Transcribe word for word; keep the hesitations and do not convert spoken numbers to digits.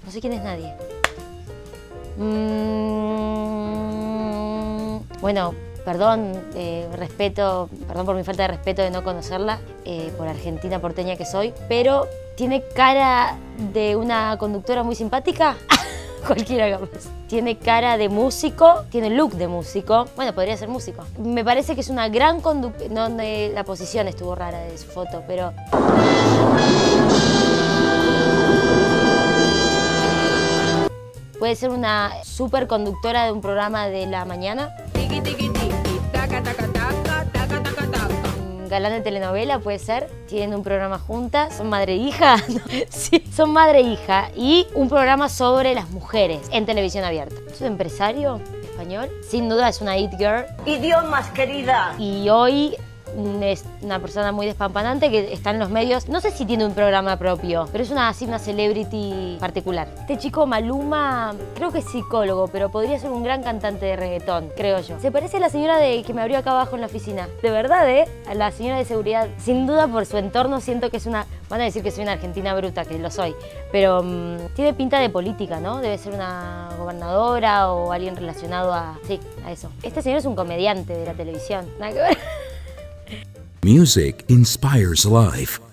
No sé quién es nadie. Mm, bueno, perdón, eh, respeto, perdón por mi falta de respeto de no conocerla, eh, por argentina porteña que soy, pero tiene cara de una conductora muy simpática. Cualquiera capaz. Tiene cara de músico, tiene look de músico. Bueno, podría ser músico. Me parece que es una gran conductora. No, no, la posición estuvo rara de su foto, pero... Puede ser una super conductora de un programa de la mañana. Galán de telenovela, puede ser. Tienen un programa juntas. ¿Son madre e hija? No. Sí, son madre e hija. Y un programa sobre las mujeres en televisión abierta. ¿Es un empresario español? Sin duda es una it girl. Idiomas, querida. Y hoy es una persona muy despampanante que está en los medios. No sé si tiene un programa propio, pero es una, así una celebrity particular. Este chico Maluma, creo que es psicólogo, pero podría ser un gran cantante de reggaetón, creo yo. Se parece a la señora de, que me abrió acá abajo en la oficina. De verdad, ¿eh? A la señora de seguridad. Sin duda por su entorno siento que es una... Van a decir que soy una argentina bruta, que lo soy. Pero mmm, tiene pinta de política, ¿no? Debe ser una gobernadora o alguien relacionado a... Sí, a eso. Este señor es un comediante de la televisión. Nada que ver. Music inspires life.